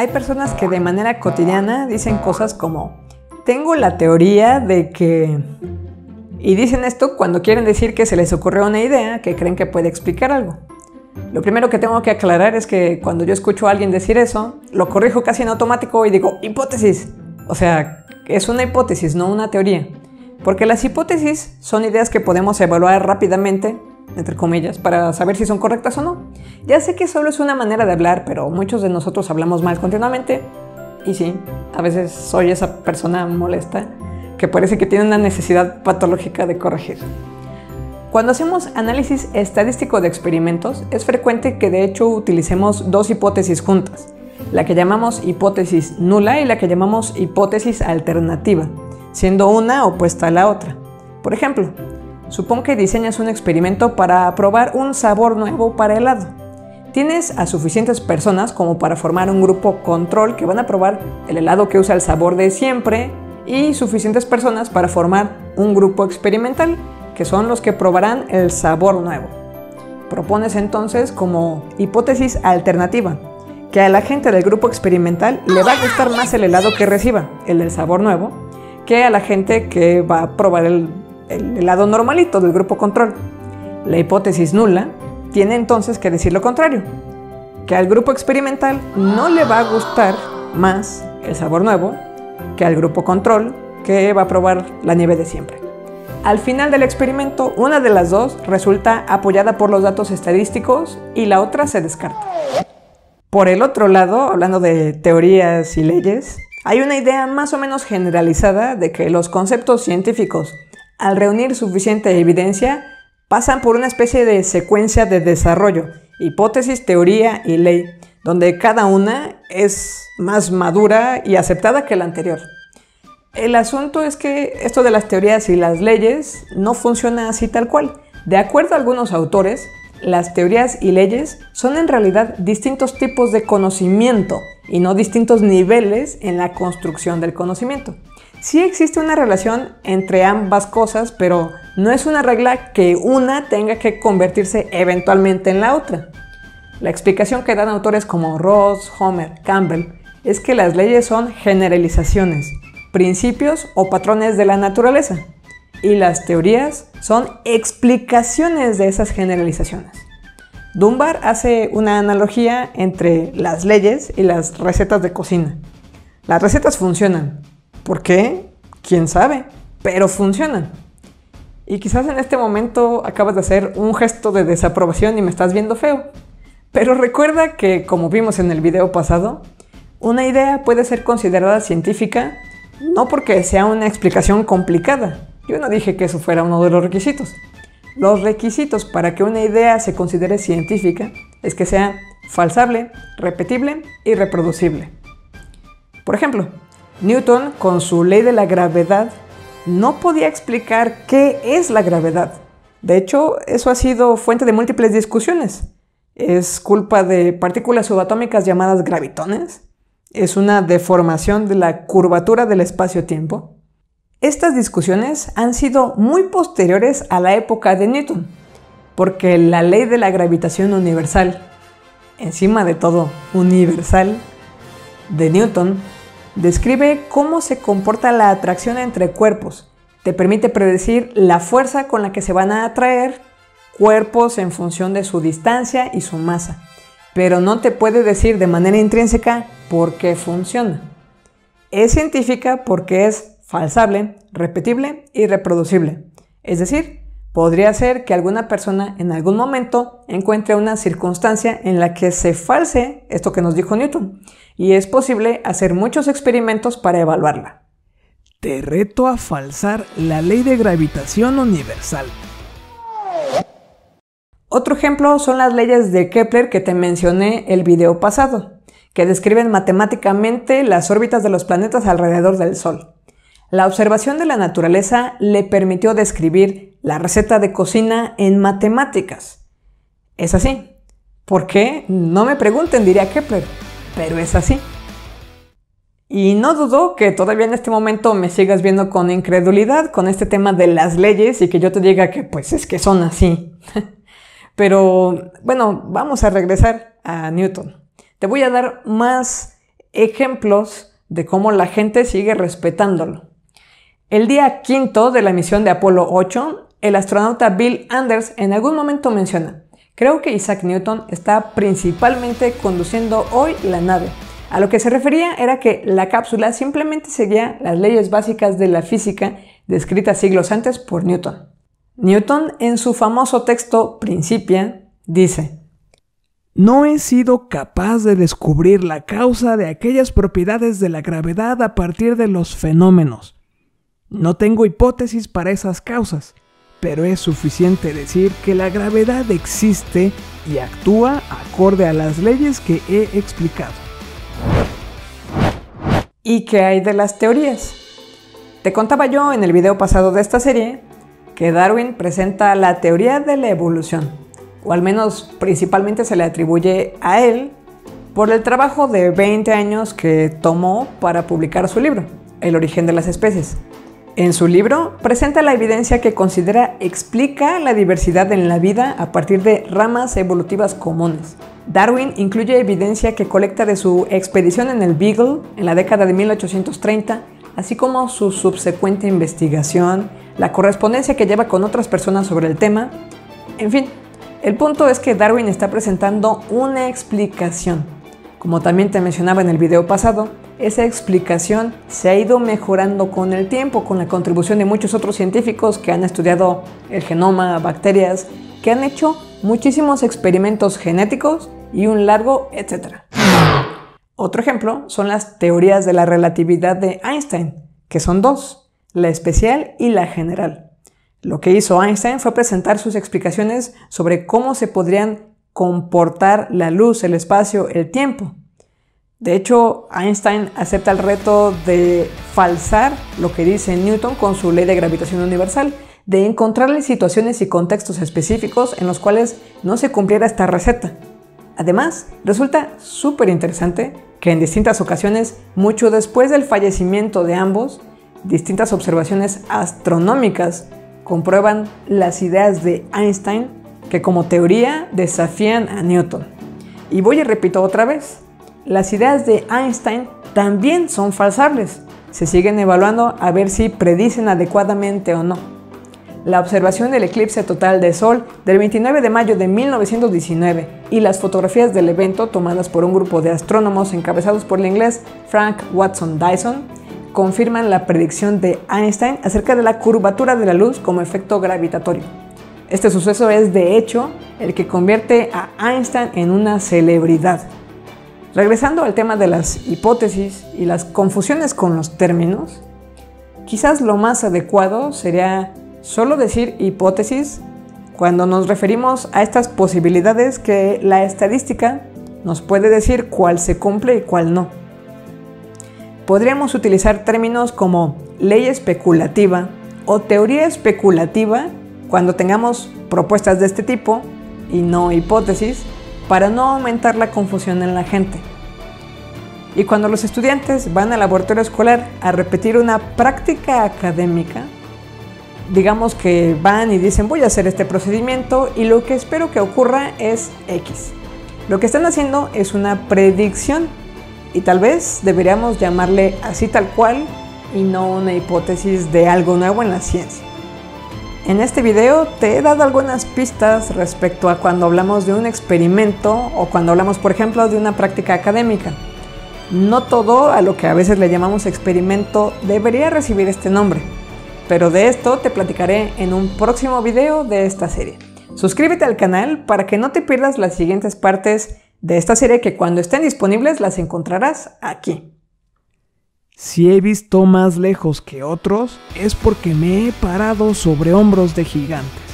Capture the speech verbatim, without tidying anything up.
Hay personas que de manera cotidiana dicen cosas como tengo la teoría de que... Y dicen esto cuando quieren decir que se les ocurrió una idea que creen que puede explicar algo. Lo primero que tengo que aclarar es que cuando yo escucho a alguien decir eso, lo corrijo casi en automático y digo hipótesis. O sea, es una hipótesis, no una teoría. Porque las hipótesis son ideas que podemos evaluar rápidamente, entre comillas, para saber si son correctas o no. Ya sé que solo es una manera de hablar, pero muchos de nosotros hablamos mal continuamente. Y sí, a veces soy esa persona molesta que parece que tiene una necesidad patológica de corregir. Cuando hacemos análisis estadístico de experimentos, es frecuente que de hecho utilicemos dos hipótesis juntas, la que llamamos hipótesis nula y la que llamamos hipótesis alternativa, siendo una opuesta a la otra. Por ejemplo, supón que diseñas un experimento para probar un sabor nuevo para helado. Tienes a suficientes personas como para formar un grupo control que van a probar el helado que usa el sabor de siempre y suficientes personas para formar un grupo experimental, que son los que probarán el sabor nuevo. Propones entonces como hipótesis alternativa que a la gente del grupo experimental le va a gustar más el helado que reciba, el del sabor nuevo, que a la gente que va a probar el, el helado normalito del grupo control. La hipótesis nula tiene entonces que decir lo contrario, que al grupo experimental no le va a gustar más el sabor nuevo que al grupo control, que va a probar la nieve de siempre. Al final del experimento, una de las dos resulta apoyada por los datos estadísticos y la otra se descarta. Por el otro lado, hablando de teorías y leyes, hay una idea más o menos generalizada de que los conceptos científicos, al reunir suficiente evidencia, pasan por una especie de secuencia de desarrollo, hipótesis, teoría y ley, donde cada una es más madura y aceptada que la anterior. El asunto es que esto de las teorías y las leyes no funciona así tal cual. De acuerdo a algunos autores, las teorías y leyes son en realidad distintos tipos de conocimiento y no distintos niveles en la construcción del conocimiento. Sí existe una relación entre ambas cosas, pero no es una regla que una tenga que convertirse eventualmente en la otra. La explicación que dan autores como Ross, Homer, Campbell es que las leyes son generalizaciones, principios o patrones de la naturaleza, y las teorías son explicaciones de esas generalizaciones. Dunbar hace una analogía entre las leyes y las recetas de cocina. Las recetas funcionan. ¿Por qué? ¿Quién sabe? Pero funcionan. Y quizás en este momento acabas de hacer un gesto de desaprobación y me estás viendo feo. Pero recuerda que, como vimos en el video pasado, una idea puede ser considerada científica no porque sea una explicación complicada. Yo no dije que eso fuera uno de los requisitos. Los requisitos para que una idea se considere científica es que sea falsable, repetible y reproducible. Por ejemplo, Newton, con su ley de la gravedad, no podía explicar qué es la gravedad. De hecho, eso ha sido fuente de múltiples discusiones. ¿Es culpa de partículas subatómicas llamadas gravitones? ¿Es una deformación de la curvatura del espacio-tiempo? Estas discusiones han sido muy posteriores a la época de Newton, porque la ley de la gravitación universal, encima de todo universal, de Newton, describe cómo se comporta la atracción entre cuerpos. Te permite predecir la fuerza con la que se van a atraer cuerpos en función de su distancia y su masa, pero no te puede decir de manera intrínseca por qué funciona. Es científica porque es falsable, repetible y reproducible. Es decir, podría ser que alguna persona en algún momento encuentre una circunstancia en la que se false esto que nos dijo Newton, y es posible hacer muchos experimentos para evaluarla. Te reto a falsar la ley de gravitación universal. Otro ejemplo son las leyes de Kepler que te mencioné el video pasado, que describen matemáticamente las órbitas de los planetas alrededor del Sol. La observación de la naturaleza le permitió describir la receta de cocina en matemáticas. Es así. ¿Por qué? No me pregunten, diría Kepler, pero es así. Y no dudo que todavía en este momento me sigas viendo con incredulidad con este tema de las leyes y que yo te diga que pues es que son así. Pero bueno, vamos a regresar a Newton. Te voy a dar más ejemplos de cómo la gente sigue respetándolo. El día quinto de la misión de Apolo ocho, el astronauta Bill Anders en algún momento menciona: creo que Isaac Newton está principalmente conduciendo hoy la nave. A lo que se refería era que la cápsula simplemente seguía las leyes básicas de la física descritas siglos antes por Newton. Newton, en su famoso texto Principia, dice: no he sido capaz de descubrir la causa de aquellas propiedades de la gravedad a partir de los fenómenos. No tengo hipótesis para esas causas, pero es suficiente decir que la gravedad existe y actúa acorde a las leyes que he explicado. ¿Y qué hay de las teorías? Te contaba yo en el video pasado de esta serie que Darwin presenta la teoría de la evolución, o al menos principalmente se le atribuye a él por el trabajo de veinte años que tomó para publicar su libro, El origen de las especies. En su libro presenta la evidencia que considera explica la diversidad en la vida a partir de ramas evolutivas comunes. Darwin incluye evidencia que colecta de su expedición en el Beagle en la década de mil ochocientos treinta, así como su subsecuente investigación, la correspondencia que lleva con otras personas sobre el tema. En fin, el punto es que Darwin está presentando una explicación. Como también te mencionaba en el video pasado, esa explicación se ha ido mejorando con el tiempo, con la contribución de muchos otros científicos que han estudiado el genoma, bacterias, que han hecho muchísimos experimentos genéticos y un largo etcétera. Otro ejemplo son las teorías de la relatividad de Einstein, que son dos, la especial y la general. Lo que hizo Einstein fue presentar sus explicaciones sobre cómo se podrían comportar la luz, el espacio, el tiempo. De hecho, Einstein acepta el reto de falsar lo que dice Newton con su ley de gravitación universal, de encontrarle situaciones y contextos específicos en los cuales no se cumpliera esta receta. Además, resulta súper interesante que en distintas ocasiones, mucho después del fallecimiento de ambos, distintas observaciones astronómicas comprueban las ideas de Einstein que como teoría desafían a Newton. Y voy y repito otra vez, las ideas de Einstein también son falsables. Se siguen evaluando a ver si predicen adecuadamente o no. La observación del eclipse total de Sol del veintinueve de mayo de mil novecientos diecinueve y las fotografías del evento tomadas por un grupo de astrónomos encabezados por el inglés Frank Watson Dyson confirman la predicción de Einstein acerca de la curvatura de la luz como efecto gravitatorio. Este suceso es de hecho el que convierte a Einstein en una celebridad. Regresando al tema de las hipótesis y las confusiones con los términos, quizás lo más adecuado sería solo decir hipótesis cuando nos referimos a estas posibilidades que la estadística nos puede decir cuál se cumple y cuál no. Podríamos utilizar términos como ley especulativa o teoría especulativa cuando tengamos propuestas de este tipo y no hipótesis para no aumentar la confusión en la gente. Y cuando los estudiantes van al laboratorio escolar a repetir una práctica académica, digamos que van y dicen voy a hacer este procedimiento y lo que espero que ocurra es X. Lo que están haciendo es una predicción y tal vez deberíamos llamarle así tal cual y no una hipótesis de algo nuevo en la ciencia. En este video te he dado algunas pistas respecto a cuando hablamos de un experimento o cuando hablamos, por ejemplo, de una práctica académica. No todo a lo que a veces le llamamos experimento debería recibir este nombre, pero de esto te platicaré en un próximo video de esta serie. Suscríbete al canal para que no te pierdas las siguientes partes de esta serie que cuando estén disponibles las encontrarás aquí. Si he visto más lejos que otros, es porque me he parado sobre hombros de gigantes.